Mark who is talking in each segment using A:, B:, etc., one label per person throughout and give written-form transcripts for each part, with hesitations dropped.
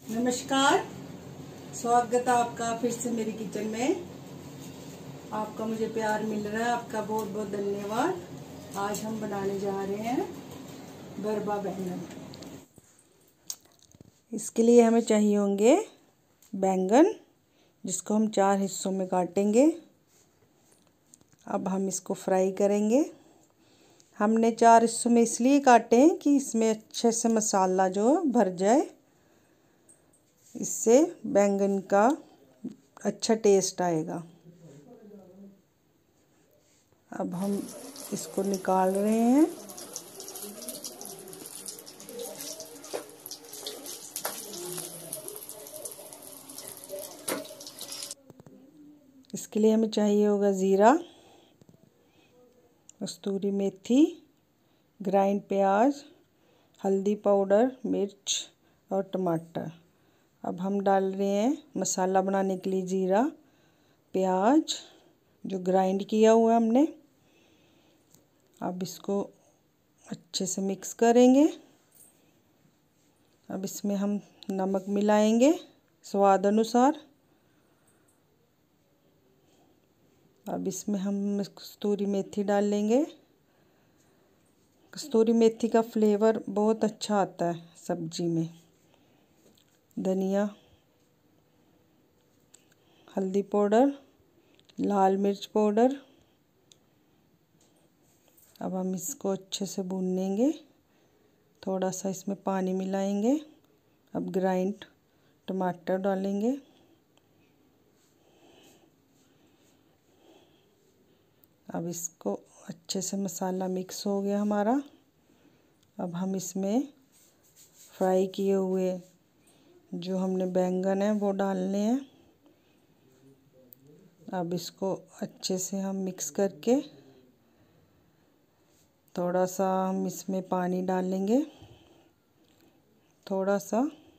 A: नमस्कार, स्वागत है आपका फिर से मेरी किचन में। आपका मुझे प्यार मिल रहा है, आपका बहुत बहुत धन्यवाद। आज हम बनाने जा रहे हैं भरवा बैंगन। इसके लिए हमें चाहिए होंगे बैंगन, जिसको हम 4 हिस्सों में काटेंगे। अब हम इसको फ्राई करेंगे। हमने 4 हिस्सों में इसलिए काटे हैं कि इसमें अच्छे से मसाला जो भर जाए, इससे बैंगन का अच्छा टेस्ट आएगा। अब हम इसको निकाल रहे हैं। इसके लिए हमें चाहिए होगा जीरा, कस्तूरी मेथी, ग्राइंड प्याज, हल्दी पाउडर, मिर्च और टमाटर। अब हम डाल रहे हैं मसाला बनाने के लिए जीरा, प्याज जो ग्राइंड किया हुआ है हमने। अब इसको अच्छे से मिक्स करेंगे। अब इसमें हम नमक मिलाएंगे स्वाद अनुसार। अब इसमें हम कस्तूरी मेथी डाल लेंगे। कस्तूरी मेथी का फ्लेवर बहुत अच्छा आता है सब्जी में। धनिया, हल्दी पाउडर, लाल मिर्च पाउडर। अब हम इसको अच्छे से भून लेंगे। थोड़ा सा इसमें पानी मिलाएंगे। अब ग्राइंड टमाटर डालेंगे। अब इसको अच्छे से मसाला मिक्स हो गया हमारा। अब हम इसमें फ्राई किए हुए जो हमने बैंगन है वो डालने हैं। अब इसको अच्छे से हम मिक्स करके थोड़ा सा हम इसमें पानी डालेंगे, थोड़ा सा।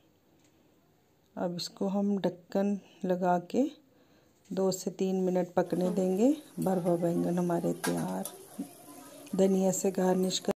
A: अब इसको हम ढक्कन लगा के 2 से 3 मिनट पकने देंगे। भरवा बैंगन हमारे तैयार। धनिया से गार्निश कर